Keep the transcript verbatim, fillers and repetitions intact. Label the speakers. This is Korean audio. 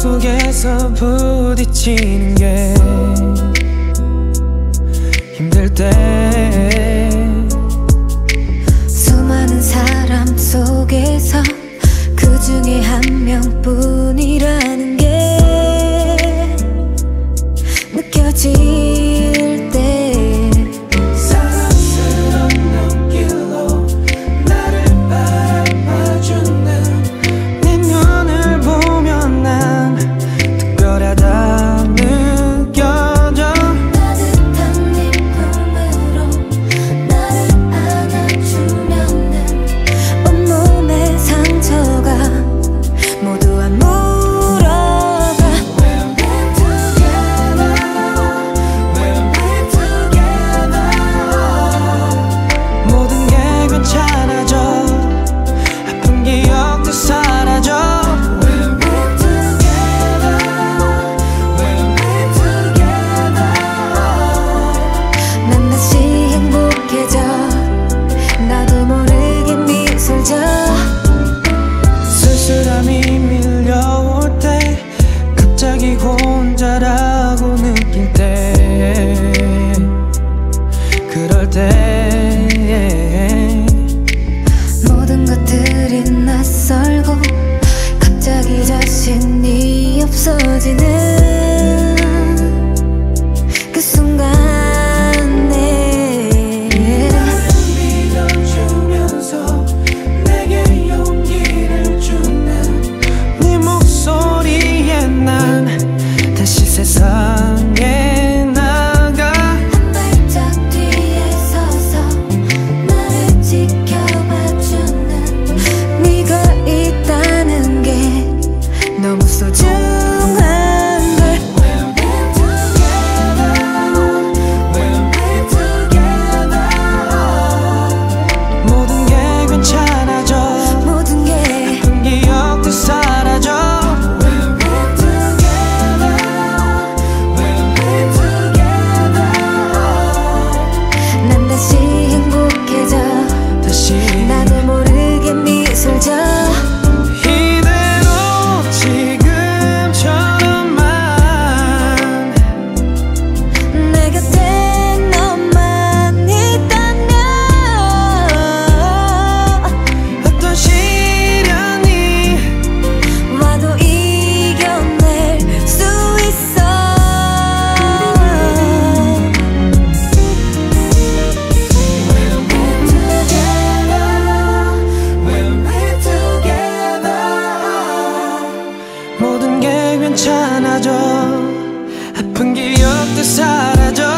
Speaker 1: 속에서 부딪히는 게 힘들 때
Speaker 2: 수많은 사람 속에서 그 중에 한 명뿐이라는 게 느껴질 때
Speaker 1: 사랑스러운 눈길로 나를 바라봐주는 네 눈을 보면 난 특별하다 느껴져.
Speaker 2: 따뜻한 네 품으로 나를 안아주면은 온몸의 상처가 모두 안 물어가. When we're together, when we're together,
Speaker 1: 모든 게 괜찮아져. 아픈 기억도 사라져.
Speaker 2: when we're together, when we're together, 난 다시 행복해져. 나도 모르게 미술 져.
Speaker 1: 쓸쓸함이 밀려올 때 갑자기 혼자라고 느낄 때 그럴 때
Speaker 2: 모든 것들이 낯설고 갑자기 자신이 없어지는 그 순간에
Speaker 1: 믿어주면서 내게 용기를 주는 네 목소리에 난 다시 세상에 나가.
Speaker 2: 한 발짝 뒤에 서서 나를 지켜봐주는 네가 있다는 게 너무 소중한 걸. When we're together, when we're together,
Speaker 1: 모든 게 괜찮아져.
Speaker 2: 모든 게
Speaker 1: 아픈 기억도 사라져.
Speaker 2: When we're together, when we're together, 난 다시 행복해져.
Speaker 1: 다시
Speaker 2: 나도 모르게 미술 져.
Speaker 1: 이대로 지금처럼만
Speaker 2: 내 곁에 너만 있다면
Speaker 1: 어떤 시련이
Speaker 2: 와도 이겨낼 수 있어. When we're together, when we're together,
Speaker 1: 모든 게 괜찮아져. 아픈 기억도 사라져.